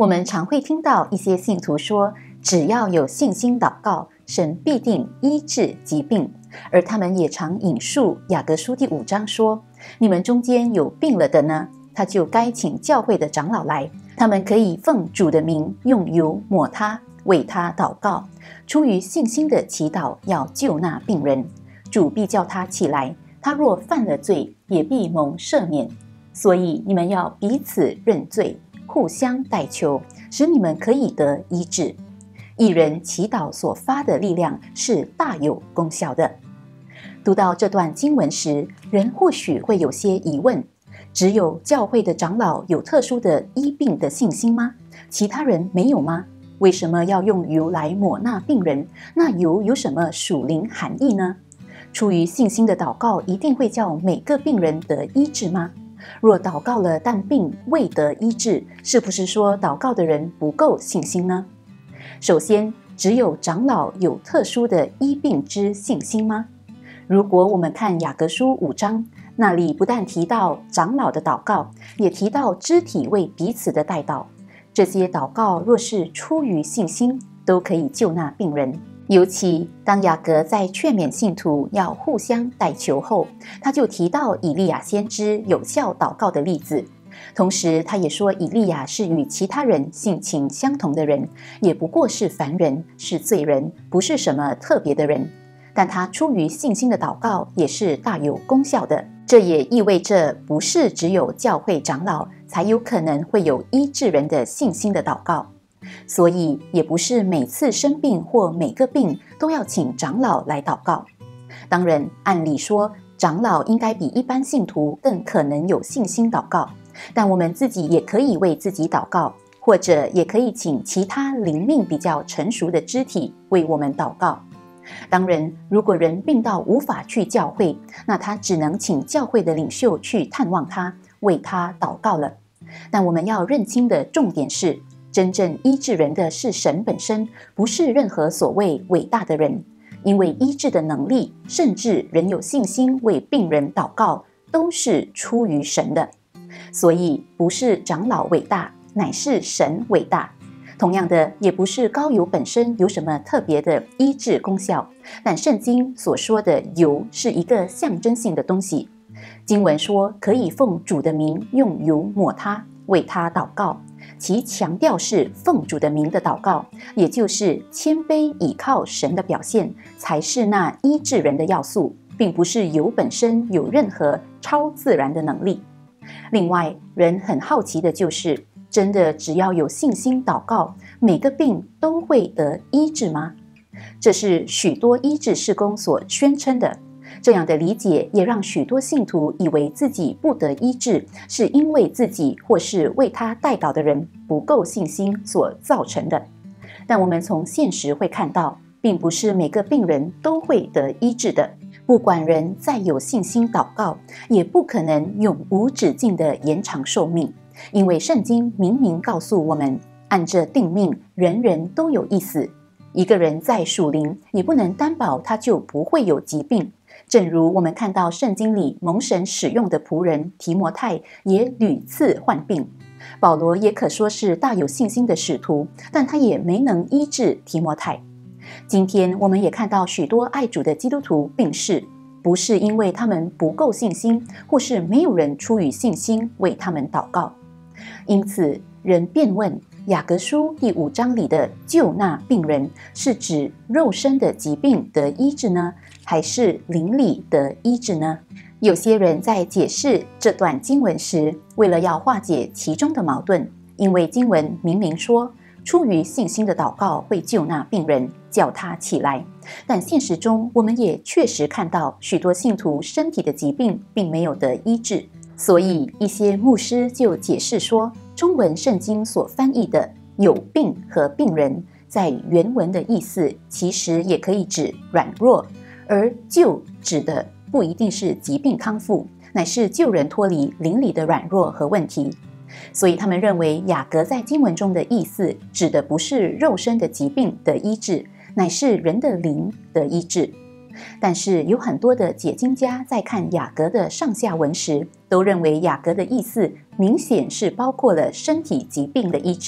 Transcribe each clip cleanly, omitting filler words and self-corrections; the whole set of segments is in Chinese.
我们常会听到一些信徒说，只要有信心祷告，神必定医治疾病。而他们也常引述雅各书第5章说，你们中间有病了的呢，他就该请教会的长老来，他们可以奉主的名用油抹他，为他祷告，出于信心的祈祷要救那病人，主必叫他起来，他若犯了罪，也必蒙赦免。所以你们要彼此认罪，互相代求，使你们可以得医治。一人祈祷所发的力量是大有功效的。读到这段经文时，人或许会有些疑问，只有教会的长老有特殊的医病的信心吗？其他人没有吗？为什么要用油来抹那病人？那油有什么属灵含义呢？出于信心的祷告一定会叫每个病人得医治吗？若祷告了但病未得医治，是不是说祷告的人不够信心呢？首先，只有长老有特殊的医病之信心吗？如果我们看雅各书5章，那里不但提到长老的祷告，也提到肢体为彼此的代祷。这些祷告若是出于信心，都可以救那病人。尤其当雅各在劝勉信徒要互相代求后，他就提到以利亚先知有效祷告的例子。同时他也说，以利亚是与其他人性情相同的人，也不过是凡人，是罪人，不是什么特别的人。但他出于信心的祷告也是大有功效的。这也意味着不是只有教会长老才有可能会有医治人的信心的祷告，所以也不是每次生病或每个病都要请长老来祷告。当然，按理说长老应该比一般信徒更可能有信心祷告，但我们自己也可以为自己祷告，或者也可以请其他灵命比较成熟的肢体为我们祷告。当然，如果人病到无法去教会，那他只能请教会的领袖去探望他，为他祷告了。但我们要认清的重点是，真正医治人的是神本身，不是任何所谓伟大的人。因为医治的能力，甚至人有信心为病人祷告，都是出于神的。所以不是长老伟大，乃是神伟大。同样的，也不是膏油本身有什么特别的医治功效，但圣经所说的油是一个象征性的东西。经文说可以奉主的名用油抹他，为他祷告，其强调是奉主的名的祷告，也就是谦卑倚靠神的表现，才是那医治人的要素，并不是油本身有任何超自然的能力。另外，人很好奇的就是，真的只要有信心祷告，每个病都会得医治吗？这是许多医治事工所宣称的。这样的理解也让许多信徒以为自己不得医治，是因为自己或是为他代祷的人不够信心所造成的。但我们从现实会看到，并不是每个病人都会得医治的。不管人再有信心祷告，也不可能永无止境的延长寿命。因为圣经明明告诉我们，按着定命，人人都有一死。一个人再属灵，也不能担保他就不会有疾病。正如我们看到圣经里蒙神使用的仆人提摩太也屡次患病，保罗也可说是大有信心的使徒，但他也没能医治提摩太。今天我们也看到许多爱主的基督徒病逝，不是因为他们不够信心，或是没有人出于信心为他们祷告。因此人便问，雅各书第5章里的救那病人，是指肉身的疾病得医治呢，还是灵里得医治呢？有些人在解释这段经文时，为了要化解其中的矛盾，因为经文明明说出于信心的祷告会救那病人，叫他起来。但现实中我们也确实看到许多信徒身体的疾病并没有得医治，所以一些牧师就解释说，中文圣经所翻译的有病和病人，在原文的意思其实也可以指软弱，而救指的不一定是疾病康复，乃是救人脱离灵里的软弱和问题。所以他们认为雅各在经文中的意思指的不是肉身的疾病的医治，乃是人的灵的医治。但是有很多的解经家在看雅各的上下文时，都认为雅各的意思明显是包括了身体疾病的医治。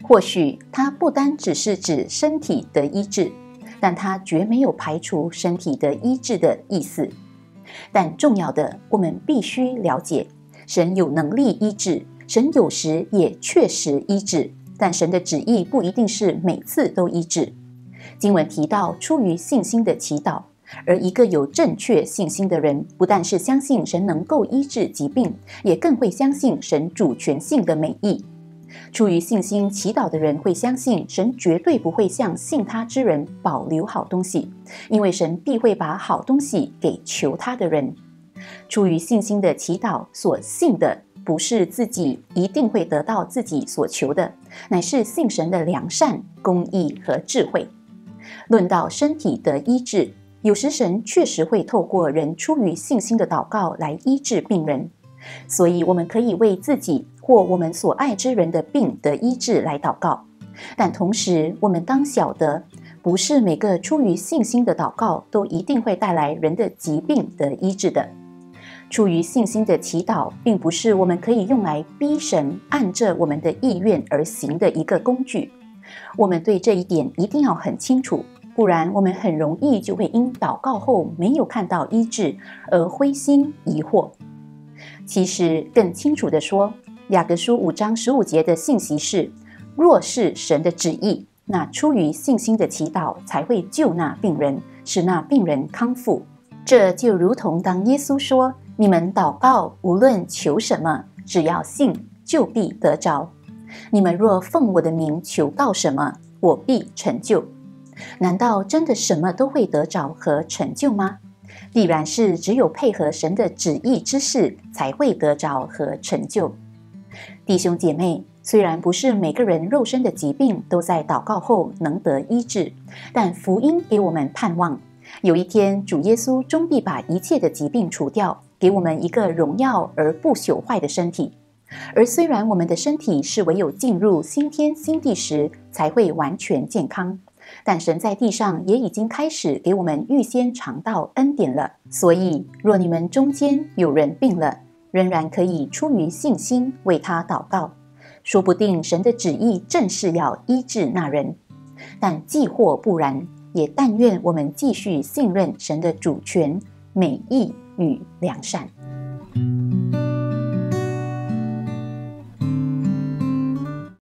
或许它不单只是指身体的医治，但它绝没有排除身体的医治的意思。但重要的，我们必须了解，神有能力医治，神有时也确实医治，但神的旨意不一定是每次都医治。经文提到出于信心的祈祷，而一个有正确信心的人，不但是相信神能够医治疾病，也更会相信神主权性的美意。出于信心祈祷的人会相信神绝对不会向信他之人保留好东西，因为神必会把好东西给求他的人。出于信心的祈祷所信的不是自己一定会得到自己所求的，乃是信神的良善、公义和智慧。论到身体的医治，有时神确实会透过人出于信心的祷告来医治病人，所以我们可以为自己或我们所爱之人的病的医治来祷告。但同时我们当晓得，不是每个出于信心的祷告都一定会带来人的疾病的医治的。出于信心的祈祷并不是我们可以用来逼神按着我们的意愿而行的一个工具。我们对这一点一定要很清楚，不然我们很容易就会因祷告后没有看到医治而灰心疑惑。其实更清楚地说，雅各书5章15节的信息是，若是神的旨意，那出于信心的祈祷才会救那病人，使那病人康复。这就如同当耶稣说，你们祷告无论求什么，只要信，就必得着。你们若奉我的名求告什么，我必成就。难道真的什么都会得着和成就吗？必然是只有配合神的旨意之事才会得着和成就。弟兄姐妹，虽然不是每个人肉身的疾病都在祷告后能得医治，但福音给我们盼望，有一天主耶稣终必把一切的疾病除掉，给我们一个荣耀而不朽坏的身体。而虽然我们的身体是唯有进入新天新地时才会完全健康，但神在地上也已经开始给我们预先尝到恩典了。所以若你们中间有人病了，仍然可以出于信心为他祷告，说不定神的旨意正是要医治那人。但既或不然，也但愿我们继续信任神的主权、美意与良善。